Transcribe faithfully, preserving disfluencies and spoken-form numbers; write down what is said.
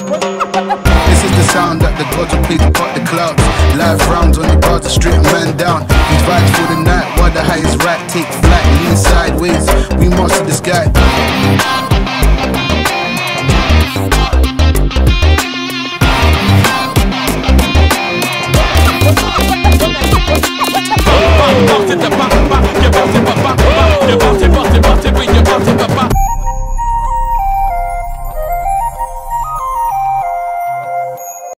This is the sound that the gods will play to cut the clouds. Live rounds on the bars to straight a man down. These vibes for the night, while the highest right take flight. Lean sideways, we master the sky.